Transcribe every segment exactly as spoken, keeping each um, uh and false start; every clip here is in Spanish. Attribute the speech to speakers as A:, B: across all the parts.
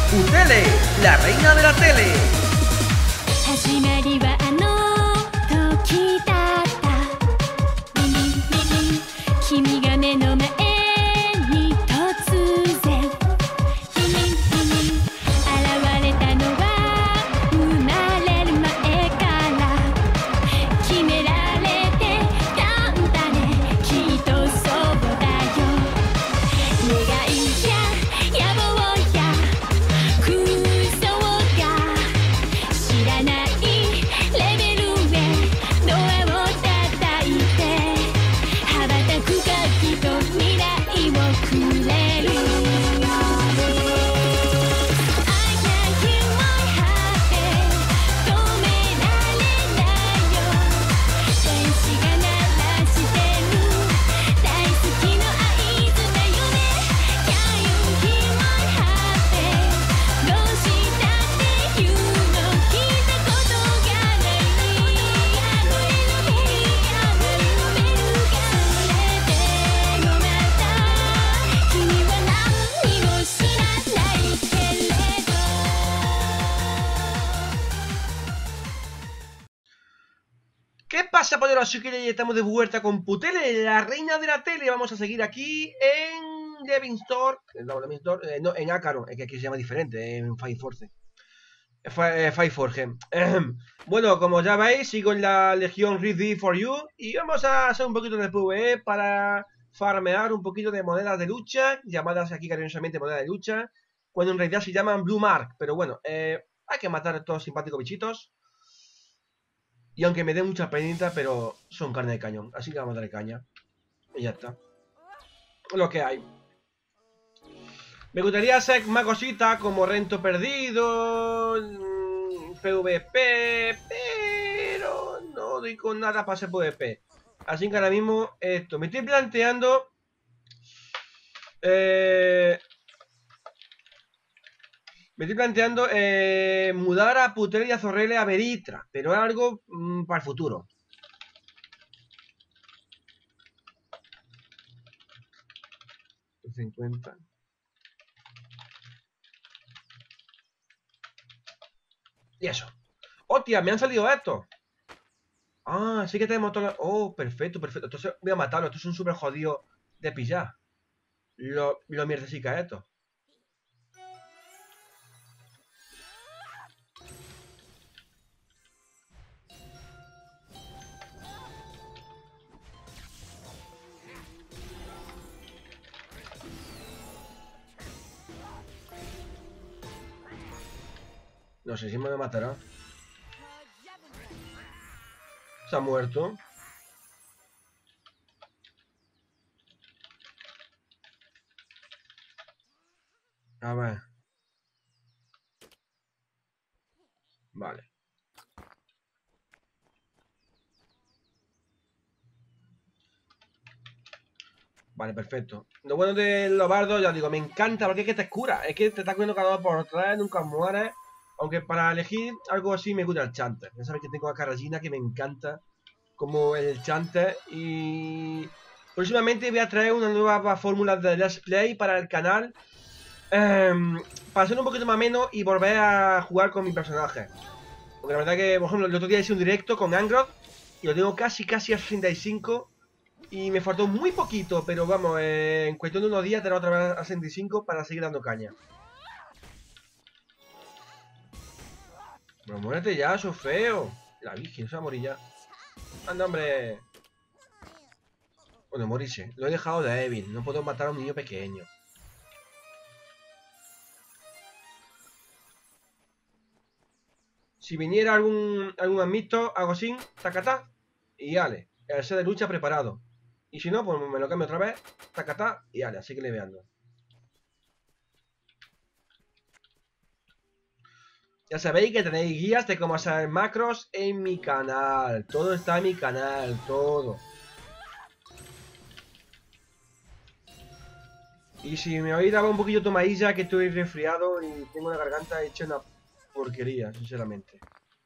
A: Putele, la reina de la tele. ¿Qué pasa, poderosos? Que estamos de vuelta con Putele, la reina de la tele. Vamos a seguir aquí en Devin Store, no, Devin Store, eh, no, en Acaron, es que aquí se llama diferente, en Fire Force. Eh, Fire Forge. Bueno, como ya veis, sigo en la Legión Ready for You y vamos a hacer un poquito de PvE para farmear un poquito de monedas de lucha, llamadas aquí cariñosamente monedas de lucha, cuando en realidad se llaman Blue Mark. Pero bueno, eh, hay que matar a estos simpáticos bichitos. Y aunque me dé mucha penita, pero son carne de cañón. Así que vamos a darle caña. Y ya está. Lo que hay. Me gustaría hacer más cositas como Rento Perdido, PvP, pero no doy con nada para hacer PvP. Así que ahora mismo esto. Me estoy planteando... Eh... Me estoy planteando eh, mudar a Putele y a Zorrele a Veritra, pero es algo mmm, para el futuro. cincuenta. Y eso. ¡Hostia! Me han salido estos. Ah, sí que tenemos todo. Oh, perfecto, perfecto. Entonces voy a matarlo. Estos son súper jodidos de pillar. Lo, lo mierdecica esto. No sé si me matará. Se ha muerto. A ver. Vale. Vale, perfecto. Lo bueno de los bardos, ya digo, me encanta porque es que te cura. Es que te está cubriendo cada uno por atrás, nunca mueres. Aunque para elegir algo así me gusta el Chanter. Ya sabes que tengo a Carragina que me encanta. Como el Chanter. Y próximamente voy a traer una nueva fórmula de Let's Play para el canal. Eh, para ser un poquito más menos y volver a jugar con mi personaje. Porque la verdad que, por ejemplo, el otro día hice un directo con Angroth y lo tengo casi casi a sesenta y cinco. Y me faltó muy poquito, pero vamos, eh, en cuestión de unos días te otra vez a sesenta y cinco para seguir dando caña. Pero muérete ya, eso feo. La virgen, se va a morir ya. Anda, hombre. Bueno, morirse. Lo he dejado de débil. No puedo matar a un niño pequeño. Si viniera algún algún amito, hago así, tacatá, y ale. El set de lucha preparado. Y si no, pues me lo cambio otra vez, tacatá, y ale. Así que le veando. Ya sabéis que tenéis guías de cómo hacer macros en mi canal. Todo está en mi canal, todo. Y si me oís daba un poquillo tomadilla, que estoy resfriado y tengo la garganta hecha una porquería, sinceramente.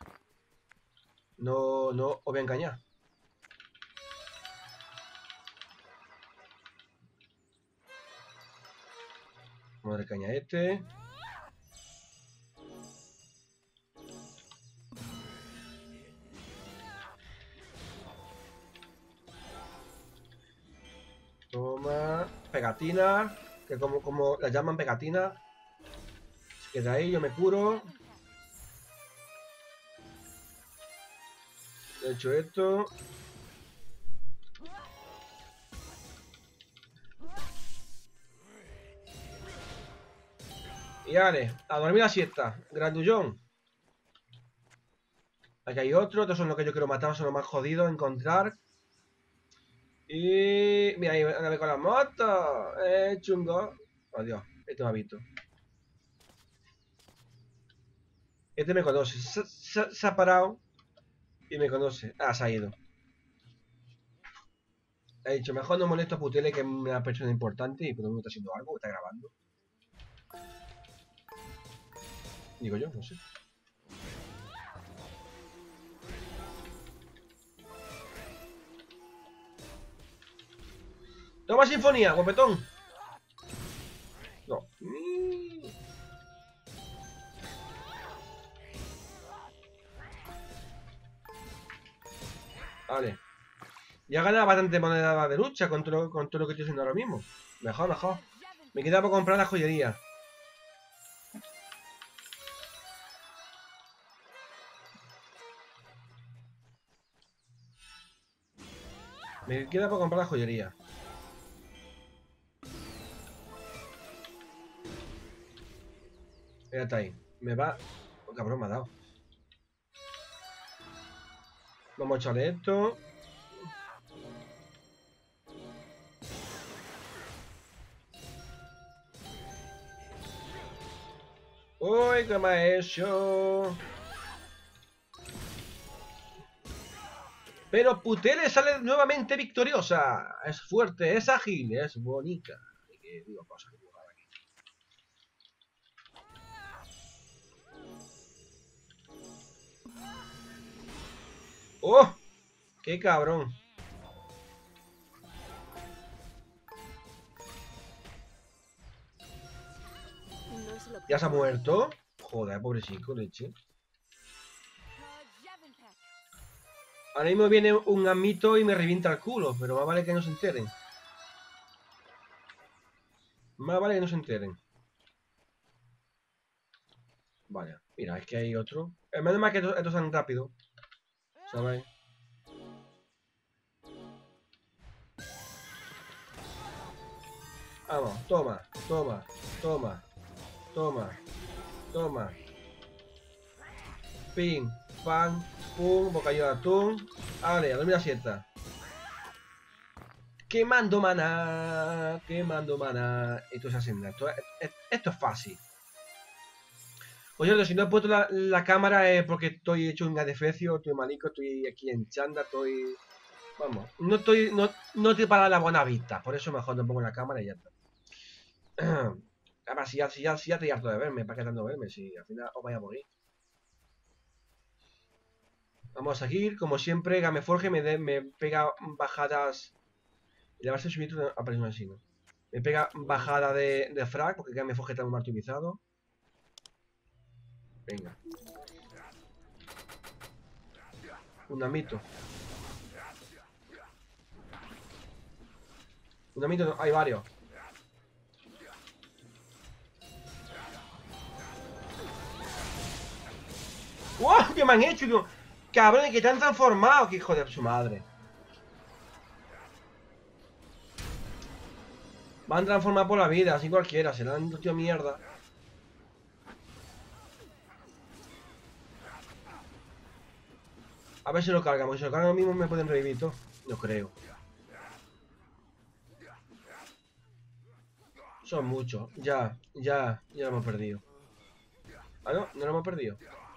A: No, no os voy a engañar. Vamos a darle caña a este. pegatina. Que como, como la llaman pegatina. Se queda ahí, yo me curo. He hecho esto. Y vale, a dormir la siesta. Grandullón. Aquí hay otro. Estos son los que yo quiero matar. Son los más jodidos de encontrar. Y... Mira, ahí me con la moto. Eh, chungo. Oh, Dios. Este me ha visto. Este me conoce. Se, se, se ha parado. Y me conoce. Ah, se ha ido. He dicho, mejor no molesto a Putele, que es una persona importante. Y por lo menos está haciendo algo. Está grabando. Digo yo, no sé. Toma sinfonía, guapetón. No. Vale. Ya ganaba bastante moneda de lucha con todo, con todo lo que estoy haciendo ahora mismo. Mejor, mejor. Me queda por comprar la joyería. Me queda por comprar la joyería. Espérate ahí. Me va... Oh, cabrón, me ha dado. Vamos a echarle esto. Uy, ¿qué me ha hecho? Pero Putele sale nuevamente victoriosa. Es fuerte, es ágil, es bonita. Y que digo cosas que jugar aquí. ¡Oh! ¡Qué cabrón! ¿Ya se ha muerto? Joder, pobrecito, leche. Ahora mismo viene un amito y me revienta el culo, pero más vale que no se enteren. Más vale que no se enteren. Vale, mira, es que hay otro. El menos mal que estos, estos son rápidos. ¿Sabéis? Vamos, toma, toma, toma, toma, toma. Pim, pam, pum, bocadillo de atún. Vale, a dormir la siesta. Quemando maná, quemando maná. Esto se hace esto, esto es fácil. Por cierto, si no he puesto la, la cámara es porque estoy hecho un adefecio, estoy manico, estoy aquí en chanda, estoy... Vamos, no estoy, no, no estoy para la buena vista, por eso mejor no pongo la cámara y ya está. Además, si ya, si ya, si ya estoy harto de verme, ¿para qué tanto verme? Si al final os vais a morir. Vamos a seguir, como siempre, Gameforge me, de, me pega bajadas... Y la base de subir aparece así, ¿no? Me pega bajada de, de frag, porque Gameforge está muy martirizado. Venga. Un amito. Un amito, no, hay varios. ¡Wow! ¿Qué me han hecho? Cabrón, que te han transformado. ¡Qué hijo de su madre! Van transformados por la vida, así cualquiera. Se le han tío mierda. A ver si lo cargan, porque si lo cargan mismo me pueden revivir todo. No creo. Son muchos. Ya, ya, ya lo hemos perdido. Ah, no, no lo hemos perdido.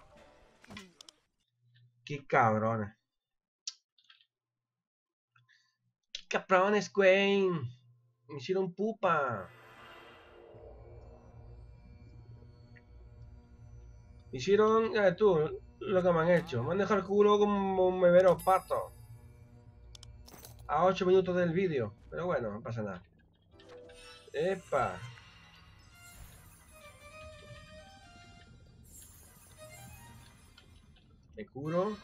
A: Qué cabrones. Qué cabrones, güey. Me hicieron pupa. Me hicieron, ya tú, lo que me han hecho. Me han dejado el culo como un bebero pato. A ocho minutos del vídeo. Pero bueno, no pasa nada. Epa. Me curo.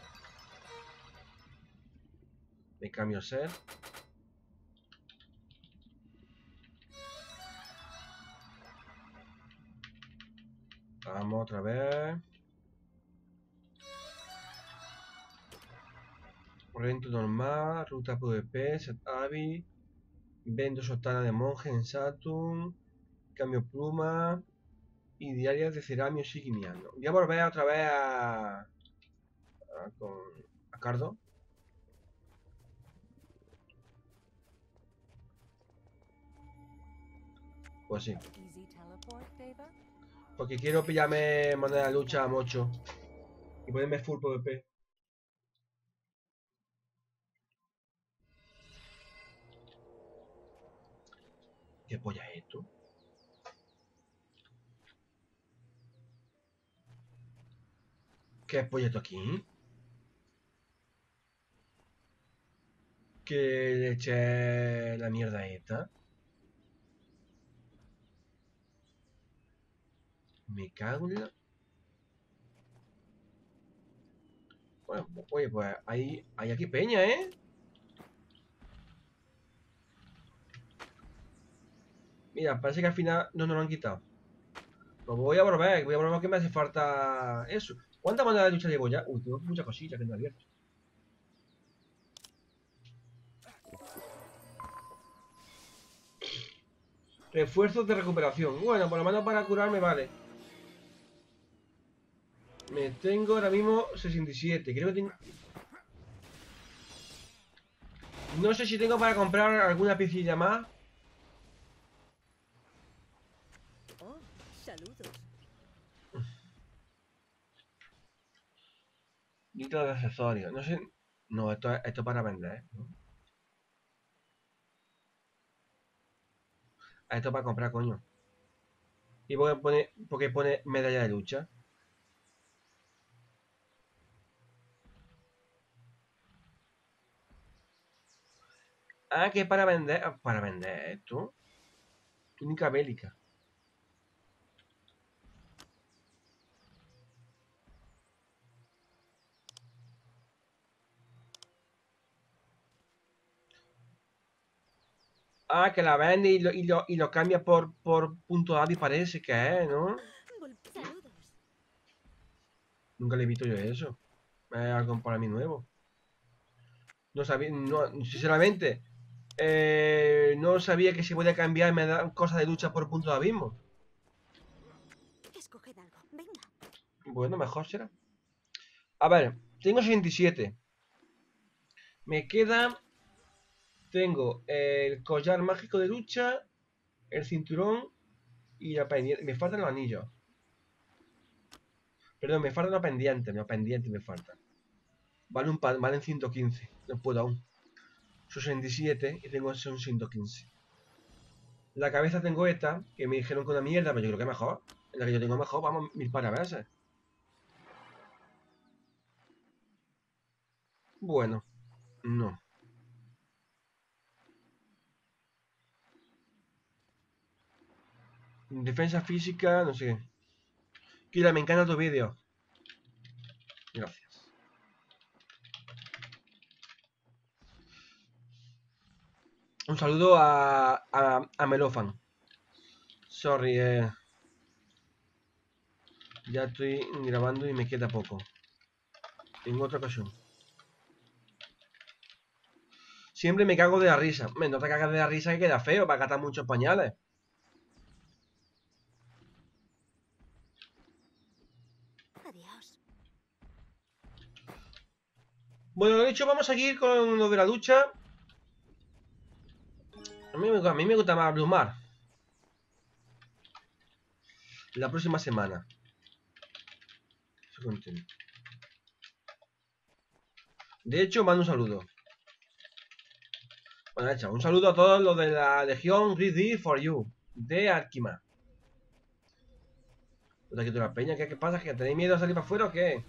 A: Me cambio set. Vamos otra vez. Rento normal, ruta PvP, set Avi, vendo sotana de monje en Saturn, cambio pluma y diarias de ceramio signiano. Voy a volver otra vez a, a, con, a Cardo. Pues sí. Porque quiero pillarme moneda de lucha a Mocho y ponerme full PvP. ¿Qué polla es esto? ¿Qué polla esto aquí? ¿Qué le eché la mierda esta? Me cago en la... Bueno, oye, pues hay, hay aquí peña, ¿eh? Mira, parece que al final no nos lo han quitado. Pues voy a volver, voy a volver que me hace falta eso. ¿Cuántas monedas de lucha llevo ya? Uy, tengo muchas cosillas que no he abierto. Refuerzos de recuperación. Bueno, por lo menos para curarme vale. Me tengo ahora mismo sesenta y siete. Creo que tengo... No sé si tengo para comprar alguna piecilla más.
B: Oh, saludos.
A: Litro de accesorios. No sé... No, esto es esto para vender, ¿no? Esto para comprar, coño. ¿Y por qué pone, por qué pone medalla de lucha? Ah, que es para vender. Ah, para vender esto. Túnica bélica. Ah, que la vende y lo, y lo, y lo cambia por, por punto A y parece que es, ¿no?
B: Saludos.
A: Nunca le he visto yo eso. Es algo para mí nuevo. No sabía, no, sinceramente, eh, no sabía que se podía cambiar y me dan cosas de lucha por punto de abismo.
B: Escoged algo. Venga.
A: Bueno, mejor será. A ver, tengo sesenta y siete. Me queda... Tengo el collar mágico de lucha, el cinturón y la pendiente. Me faltan los anillos. Perdón, me falta una pendiente. Una pendiente me falta. Vale un pan, valen ciento quince. No puedo aún. Son sesenta y siete y tengo son ciento quince. La cabeza tengo esta, que me dijeron que una mierda, pero yo creo que mejor. En la que yo tengo mejor, vamos mil para veces. Bueno, no. Defensa física, no sé qué. Kira, me encanta tu vídeo. Gracias. Un saludo a, a, a Melofan. Sorry, eh. Ya estoy grabando y me queda poco. En otra ocasión. Siempre me cago de la risa. Me no te cagas de la risa que queda feo para gastar muchos pañales.
B: Adiós.
A: Bueno, lo dicho, vamos a seguir con lo de la ducha. A mí, a mí me gusta más Blumar. La próxima semana. De hecho, mando un saludo. Bueno, hecho, un saludo a todos los de la Legión Ready for You de Arkima. Puta, que tú la peña, ¿qué, ¿qué pasa? ¿Que tenéis miedo a salir para afuera o qué?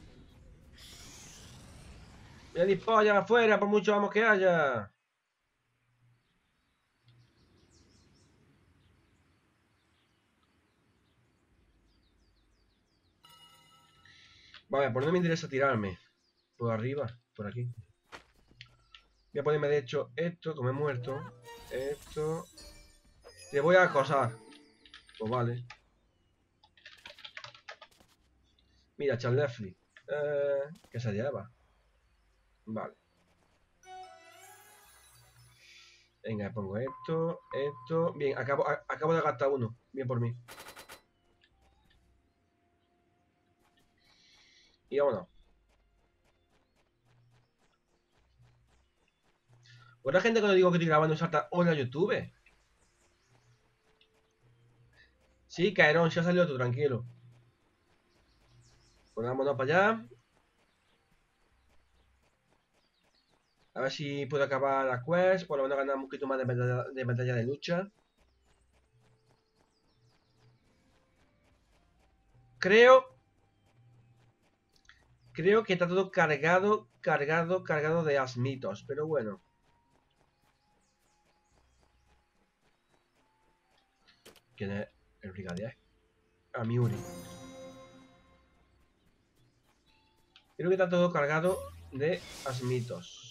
A: Mira, dispolla afuera, por mucho vamos que haya. Vale, por no me interesa tirarme. Por arriba, por aquí. Voy a ponerme de hecho esto, como he muerto. Esto. Te voy a acosar. Pues vale. Mira, Charlefly. Eh, ¿Qué se lleva? Vale. Venga, pongo esto, esto. Bien, acabo, a, acabo de gastar uno. Bien por mí. Y vámonos. Buena gente cuando digo que estoy grabando salta hola YouTube. Sí, Caerón, ya salió tú, tranquilo. Pues vámonos para allá. A ver si puedo acabar la quest. Por lo menos ganar un poquito más de medalla de, medalla de lucha. Creo. Creo que está todo cargado, cargado, cargado de asmitos. Pero bueno. ¿Quién es el brigadier? A Miuri. Creo que está todo cargado de asmitos.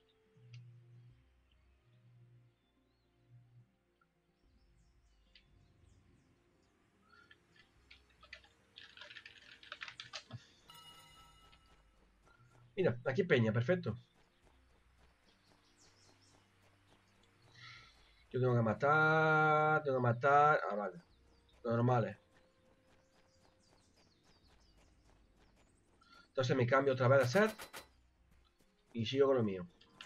A: Mira, aquí peña, perfecto. Yo tengo que matar, tengo que matar. Ah, vale. Normales. Entonces me cambio otra vez de set. Y sigo con lo mío.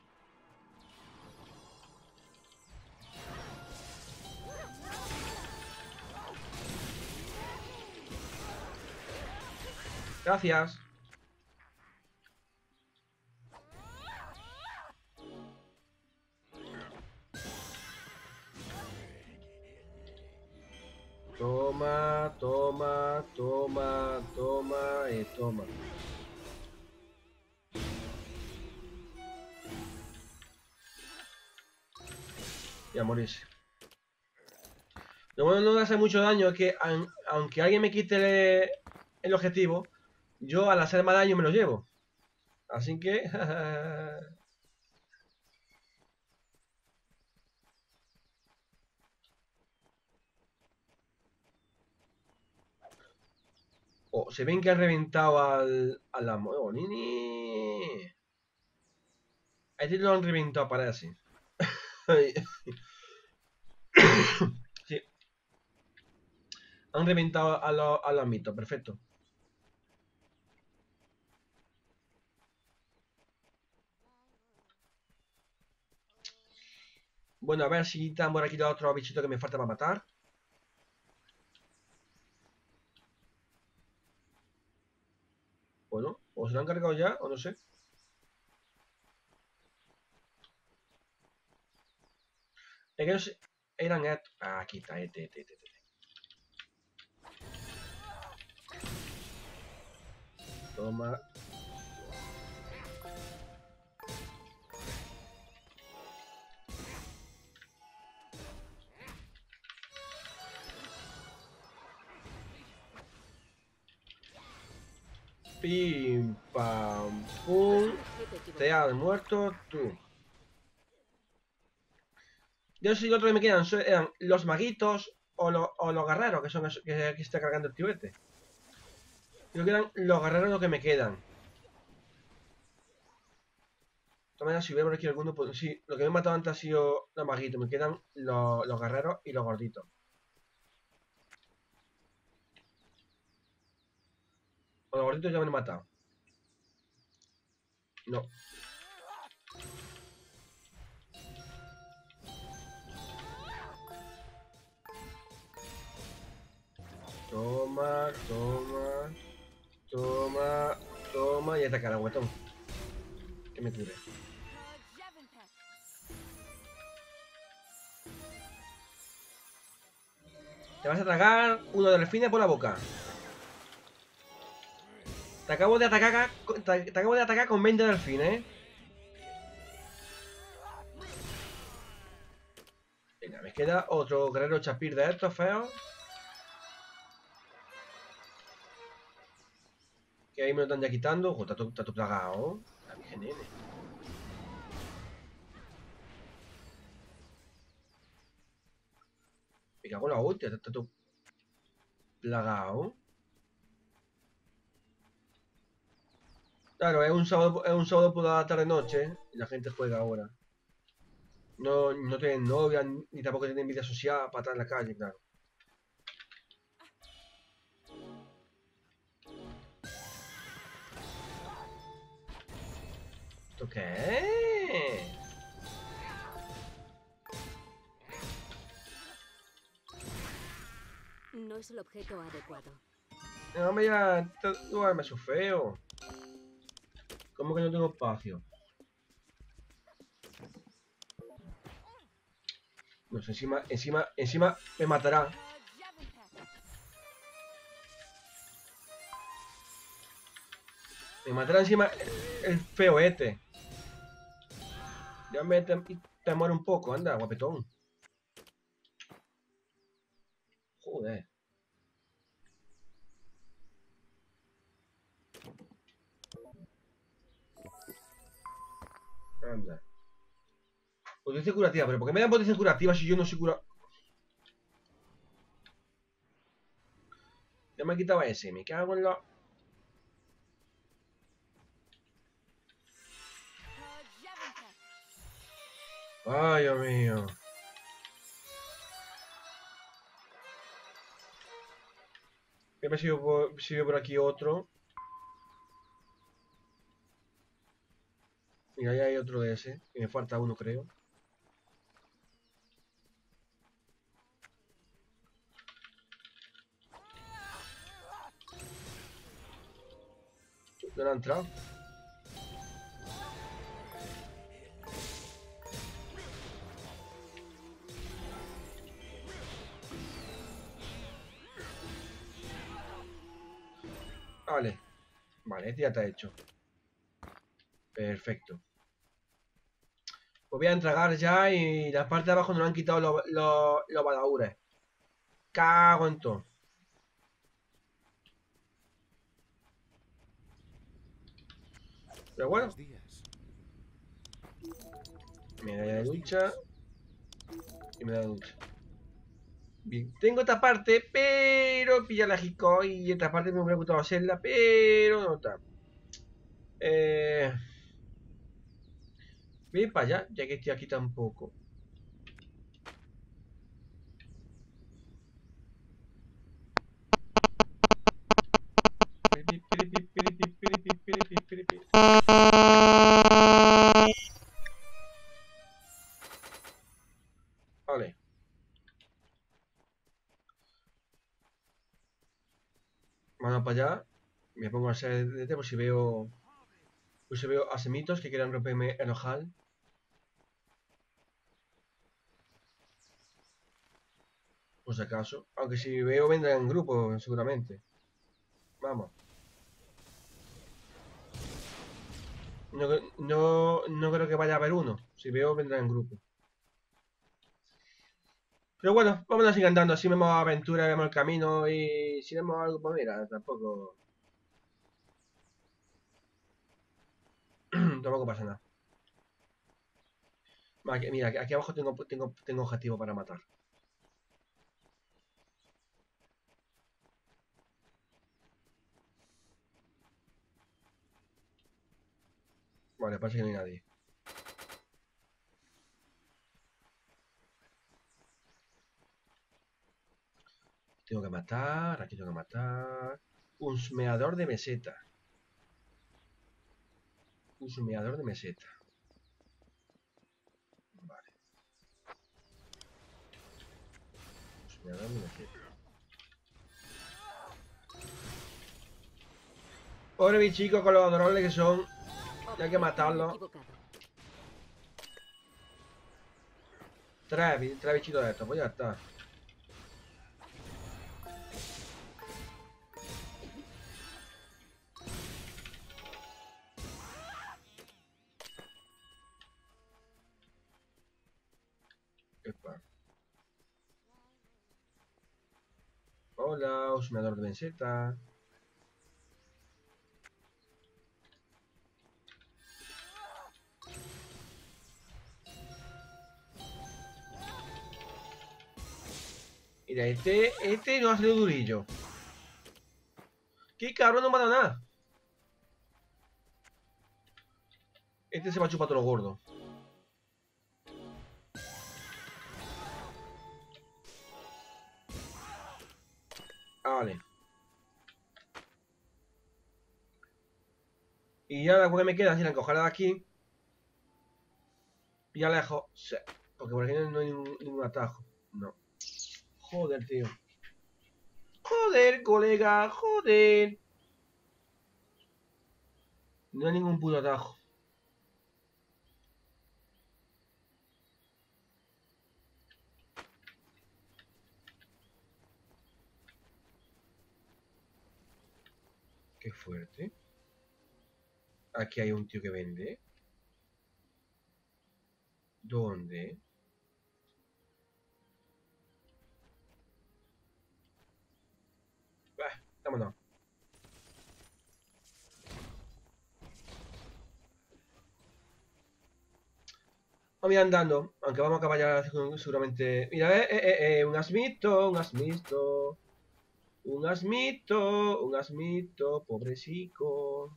A: Gracias. Toma, toma, toma, toma y toma. Y a morirse. Lo bueno no hace mucho daño es que aunque alguien me quite el, el objetivo, yo al hacer más daño me lo llevo. Así que... oh, se ven que han reventado al... al amo. Oh, nini. A este lo han reventado, parece. Sí. Han reventado a los a los mitos, perfecto. Bueno, a ver si están por aquí los otros bichitos que me falta para matar. Bueno, o se lo han cargado ya, o no sé. Es que no sé. Eran estos. Ah, aquí está, este, este, este, este. Toma. Pim, pam, pum. Te has muerto tú. Yo no sé si los otros que me quedan son- eran los maguitos o, lo- o los guerreros, que son esos que, que está cargando el tío este. Creo que eran los guerreros los que me quedan. De todas maneras, si hubiera por aquí alguno, pues sí. Lo que me he matado antes ha sido los maguitos. Me quedan los, los guerreros y los gorditos. O los gorditos ya me han matado. No. Toma, toma, toma, toma y ataca al agüetón. Que me cure. Te vas a tragar uno de delfines por la boca. Te acabo de atacar, te, te acabo de atacar con veinte delfines, ¿eh? Venga, me queda otro guerrero chapir de estos feos. Que ahí me lo están ya quitando. Ojo, está todo plagado. La virgen nene. Me cago en la hostia, está todo plagado. Claro, es un sábado, es un sábado por la tarde-noche y la gente juega ahora. No, no tienen novia ni tampoco tienen vida social para estar en la calle, claro. ¿Esto qué es?
B: No es el objeto adecuado.
A: No, me ya, este lugar me es feo. ¿Cómo que no tengo espacio? No sé, encima, encima, encima me matará. Me matará encima el, el feo este. Ya me te, te muero un poco, anda, guapetón. Joder. Anda. Potencia curativa, pero ¿por qué me dan potencia curativa si yo no soy cura? Ya me quitaba ese, me cago en la... Ay, Dios mío. Ya me sigo por, sigo por aquí otro. Mira, ya hay otro de ese. Y me falta uno, creo. ¿Dónde ha entrado? Vale. Vale, este ya está hecho. Perfecto. Pues voy a entregar ya y la parte de abajo nos han quitado los, los, los balaúres. Cago en todo. Pero bueno. Me da de lucha. Y me da de lucha. Bien, tengo esta parte, pero pilla la Hiko y esta parte me hubiera gustado hacerla, pero no está. Eh, voy para allá, ya que estoy aquí tampoco. Vale. Vamos para allá. Me pongo a hacer D T por si veo. Por si veo a semitos que quieran romperme el ojal. Por si acaso. Aunque si veo vendrán en grupo, seguramente. Vamos. No, no, no creo que vaya a haber uno. Si veo vendrá en grupo. Pero bueno, vámonos a seguir andando. Así vemos aventura, vemos el camino y si vemos algo, pues mira, tampoco. Tampoco pasa nada. Mira, aquí abajo tengo, tengo, tengo objetivo para matar. Vale, parece que no hay nadie. Tengo que matar, aquí tengo que matar. Un sumeador de meseta. Un sumeador de meseta. Vale. Un sumeador de meseta. Pobre bichico con los adorables que son. Hay que matarlos. Tres, tres bichitos de estos, pues ya está. Epa. Hola, un sumeador de meseta. Mira, este, este no ha salido durillo. ¿Qué cabrón no me ha dado nada? Este se va a chupar todo lo gordo. Ah, vale. Y ya la que me queda es ir a encogerla de aquí. Y alejo. Sí. Porque por aquí no hay ningún, ningún atajo. No. Joder, tío. Joder, colega. Joder. No hay ningún puto atajo. Qué fuerte. Aquí hay un tío que vende. ¿Dónde? Bah, vámonos. Vamos a ir andando, aunque vamos a acabar ya seguramente. Mira, eh, eh, eh, eh, un asmito, un asmito. Un asmito, un asmito, pobrecico.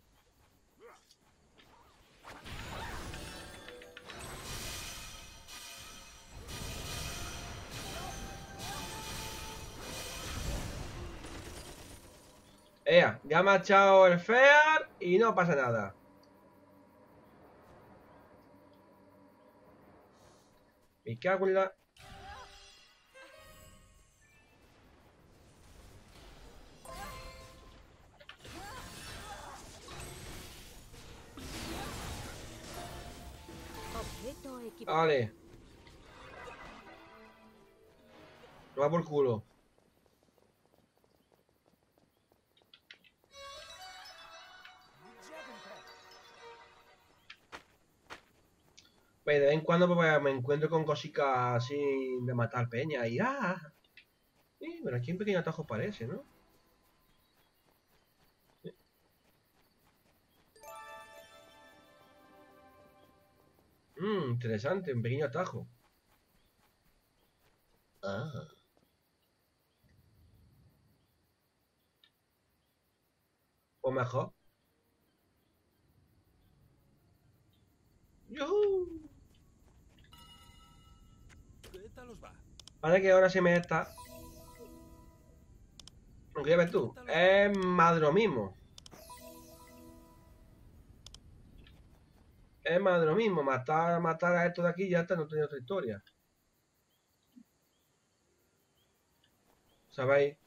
A: Ea, ya me ha echado el fear y no pasa nada. Me cago en la...
B: Objeto equivocado.
A: Vale. Lo va por culo. Pues de vez en cuando pues, me encuentro con cositas así de matar peña y ¡ah! Sí, pero aquí un pequeño atajo parece, ¿no? Mmm, interesante, un pequeño atajo. Ah. O mejor. ¡Yuhu!
C: ¿Qué tal os va?
A: Parece que ahora se me está... Aunque ya ves tú, es más de lo mismo. Es más de lo mismo, matar, matar a estos de aquí y ya está, no tiene otra historia. ¿Sabéis?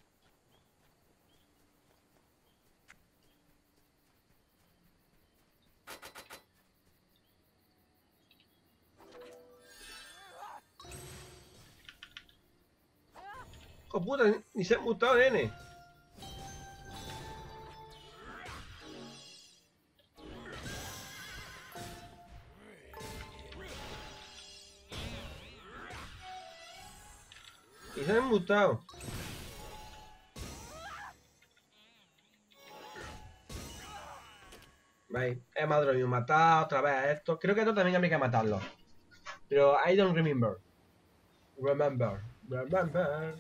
A: ¡Hijo puta! Ni se ha mutado, nene. Y se han mutado. ¿Veis? Es más de lo mismo. Matar otra vez a esto. Creo que esto también habría que matarlo. Pero I don't remember. Remember. Remember.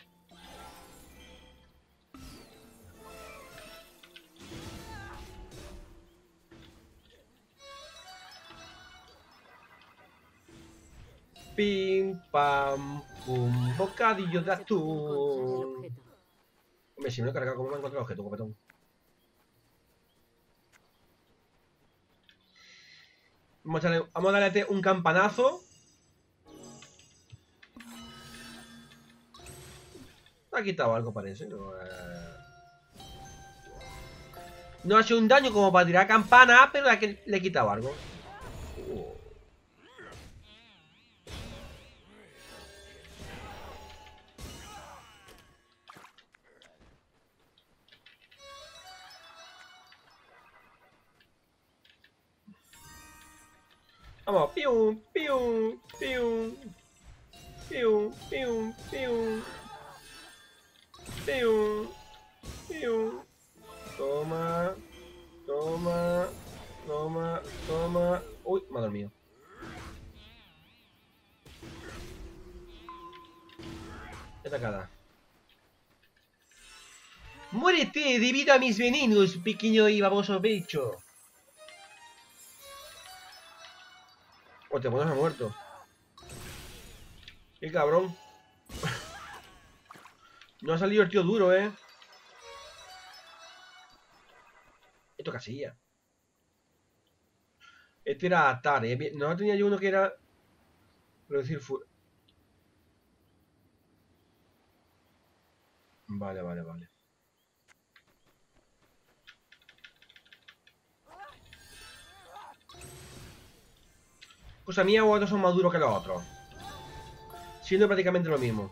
A: Pim, pam, pum. Bocadillo de
B: Se puede encontrar el
A: atún.
B: objeto.
A: Hombre, si me lo he cargado, ¿cómo me he encontrado el objeto, copetón? Vamos a, darle, vamos a darle un campanazo. Ha quitado algo, parece. No, eh... no ha hecho un daño como para tirar campana, pero le, le he quitado algo. Uh. Vamos, pium, pium, pium. Pium, pium, pium. Pium, pium. Toma, toma, toma, toma. Uy, me ha dormido. Atacada. Muérete debido a mis venenos, pequeño y baboso bicho. Hostia, pues no se ha muerto. Qué cabrón. No ha salido el tío duro, eh. Esto casilla. Este era Atari. ¿eh? No tenía yo uno que era. Reducir full. Vale, vale, vale. Cosa mía, o otros son más duros que los otros. Siendo prácticamente lo mismo.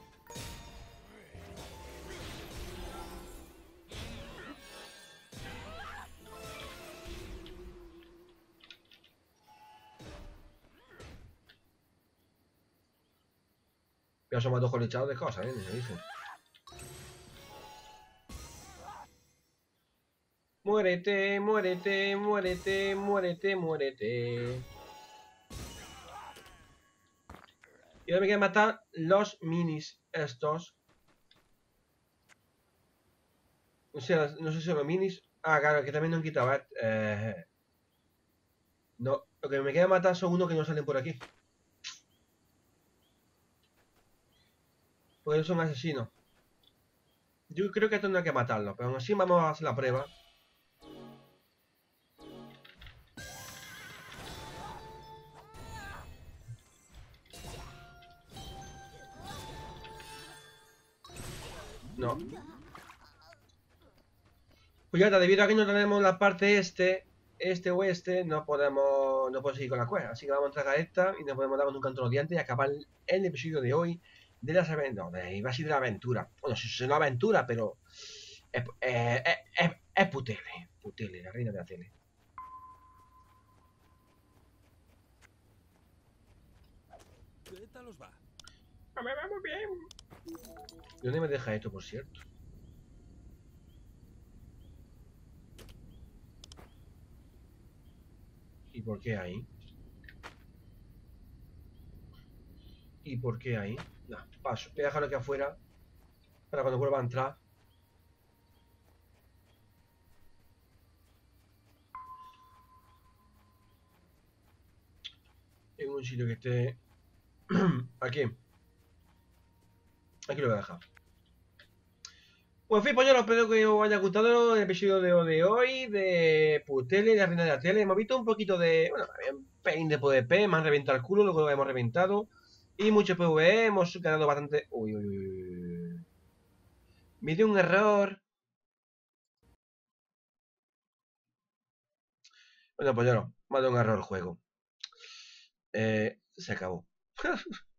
A: Pero somos dos colichados de cosas, ¿eh? Me dicen. Muérete, muérete, muérete, muérete, muérete. Y ahora me queda matar los minis estos. O sea, no sé si son los minis. Ah, claro, que también no han quitado. Eh, no, lo que me queda matar son unos que no salen por aquí. Porque ellos son asesinos. Yo creo que esto no hay que matarlo, pero aún así vamos a hacer la prueba. No. Pues ya está, debido a que no tenemos la parte este, este oeste, no podemos, no podemos seguir con la cueva. Así que vamos a tragar esta y nos podemos dar un canto de los dientes y acabar el episodio de hoy de las aventuras. No, de, iba a ser de la aventura. Bueno, si es una aventura, pero es, eh, es, es, es Putele. Putele, la reina de la tele.
C: ¿Qué tal os va?
A: Me va muy bien. ¿Dónde me deja esto, por cierto? ¿Y por qué ahí? ¿Y por qué ahí? No, paso. Voy a dejarlo aquí afuera para cuando vuelva a entrar. En un sitio que esté aquí. Aquí lo voy a dejar. Pues en fin, pues yo espero que os haya gustado el episodio de, de hoy de Putele, la reina de la tele. Hemos visto un poquito de, bueno, un pelín de PvP, me han reventado el culo, luego lo hemos reventado. Y mucho PvE, hemos ganado bastante... Uy, uy, uy, uy. Me dio un error. Bueno, pues ya no, me ha dado un error el juego. Eh, se acabó.